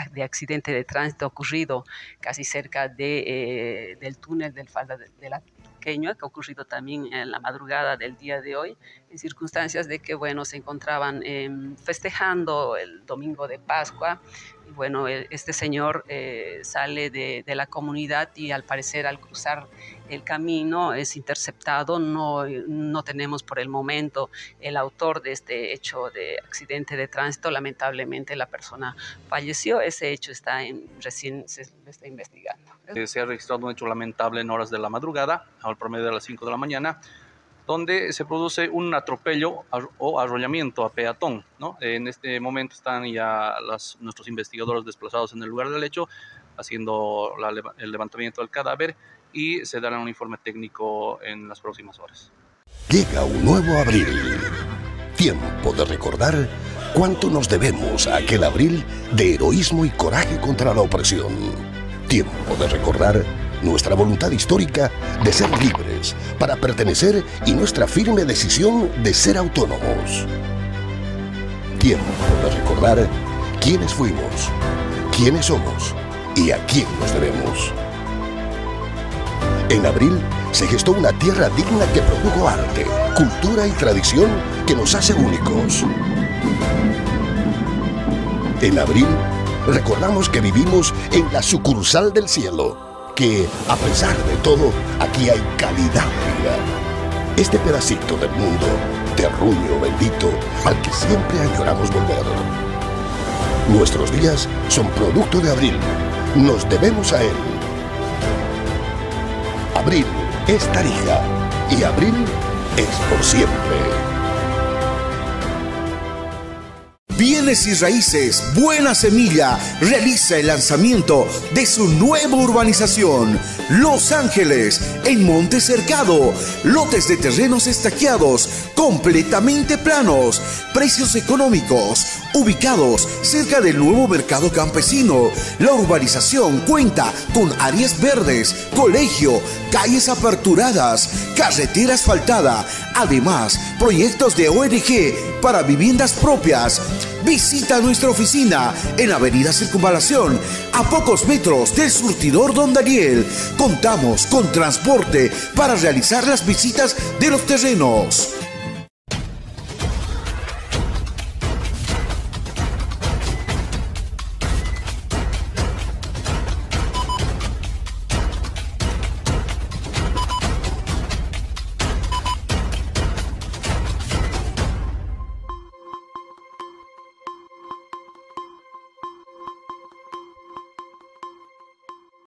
de accidente de tránsito ocurrido casi cerca del túnel del Falda de la Tuqueña, que ha ocurrido también en la madrugada del día de hoy, en circunstancias de que, bueno, se encontraban festejando el domingo de Pascua. Y bueno, este señor sale de la comunidad y al parecer al cruzar el camino es interceptado. No tenemos por el momento el autor de este hecho de accidente de tránsito. Lamentablemente la persona falleció. Ese hecho recién se está investigando. Se ha registrado un hecho lamentable en horas de la madrugada, al promedio de las 5 de la mañana, donde se produce un atropello o arrollamiento a peatón, ¿no? En este momento están ya nuestros investigadores desplazados en el lugar del hecho, haciendo el levantamiento del cadáver, y se dará un informe técnico en las próximas horas. Llega un nuevo abril. Tiempo de recordar cuánto nos debemos a aquel abril de heroísmo y coraje contra la opresión. Tiempo de recordar nuestra voluntad histórica de ser libres, para pertenecer, y nuestra firme decisión de ser autónomos. Tiempo de recordar quiénes fuimos, quiénes somos y a quién nos debemos. En abril se gestó una tierra digna que produjo arte, cultura y tradición que nos hace únicos. En abril recordamos que vivimos en la sucursal del cielo, que a pesar de todo, aquí hay calidad de vida. Este pedacito del mundo, terruño bendito, al que siempre añoramos volver. Nuestros días son producto de abril, nos debemos a él. Abril es Tarija y abril es por siempre. Bienes y Raíces Buena Semilla realiza el lanzamiento de su nueva urbanización, Los Ángeles, en Monte Cercado. Lotes de terrenos estaqueados, completamente planos, precios económicos, ubicados cerca del nuevo mercado campesino. La urbanización cuenta con áreas verdes, colegio, calles aperturadas, carretera asfaltada, además proyectos de ONG para viviendas propias. Visita nuestra oficina en Avenida Circunvalación, a pocos metros del surtidor Don Daniel. Contamos con transporte para realizar las visitas de los terrenos.